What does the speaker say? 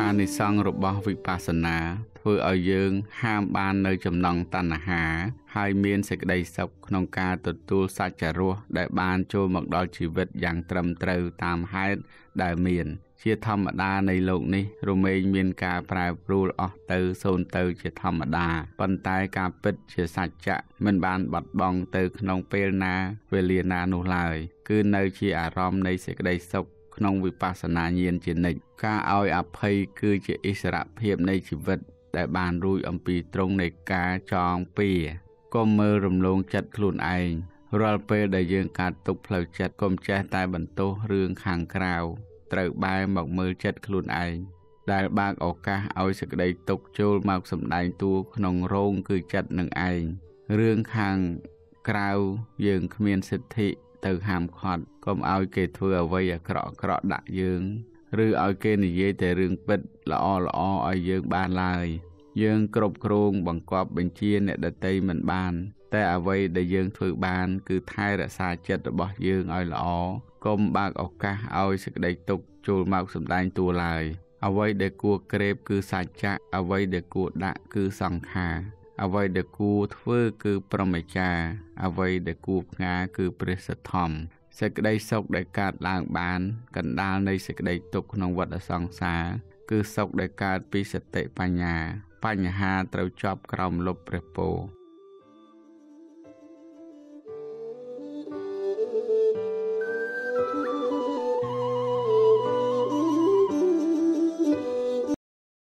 អានិសង្សរបស់វិបស្សនាធ្វើឲ្យយើងហាមបាននៅចំណង់តណ្ហាហើយមានសេចក្តីសុខក្នុងការទទួលសច្ចរសដែលបានចូលមកដល់ជីវិតយ៉ាងត្រឹមត្រូវតាមហេតុដែលមានជាធម្មតានៃโลกនេះរមែងមានការប្រែប្រួលអស់ទៅសូន្យទៅជាធម្មតាប៉ុន្តែការពិតជាសច្ចៈមិនបានបាត់បង់ទៅក្នុងពេលណាវេលាណានោះឡើយគឺនៅជាអារម្មណ៍នៃសេចក្តីសុខក្នុងវិបស្សនាញាណជានិច្ចការឲ្យអភ័យគឺជាឥស្សរភាពនៃជីវិតដែលបានរួចអំពីទ្រង់នៃការចងពៀកុំមើលរំលងចិត្តខ្លួនឯងរាល់ពេលដែលយើងកាត់ទុកផ្លូវចិត្តកុំចេះតែបន្ទោសរឿងខាងក្រៅត្រូវបែរមកមើលចិត្តខ្លួនឯងដែលបើកឱកាសឲ្យសេចក្តីទុកចូលមកសម្ដែងតួក្នុងរោងគឺចិត្តនឹងឯងរឿងខាងក្រៅយើងគ្មានសិទ្ធិទៅហាមឃាត់កុំឲ្យគេធ្វើអ្វីអាក្រក់ដាក់យើងឬឲ្យគេនិយាយតែរឿងពិតល្អឲ្យយើងបានឡើយយើងគ្រប់គ្រងបង្គាប់បញ្ជាអ្នកដទៃមិនបានតែអ្វីដែលយើងធ្វើបានគឺថែរក្សាចិត្តរបស់យើងឲ្យល្អកុំបើកឱកាសឲ្យសេចក្តីទុកចូលមកសម្ដែងតួឡើយអ្វីដែលគួរក្រេបគឺសច្ចៈអ្វីដែលគួរដាក់គឺសង្ខារអ្វីដែលគួរធ្វើគឺព្រហ្មចារ្យអ្វីដែលគួរផ្ងាគឺព្រះសទ្ធម្មសេចក្តីសុខដែលកើតឡើងបានកណ្ដាលនៃសេចក្តីទុក្ខក្នុងវដ្តសង្សារគឺសុខដែលកើតពីសតិបញ្ញាបញ្ហាត្រូវជាប់ក្រោមលុបព្រះពរ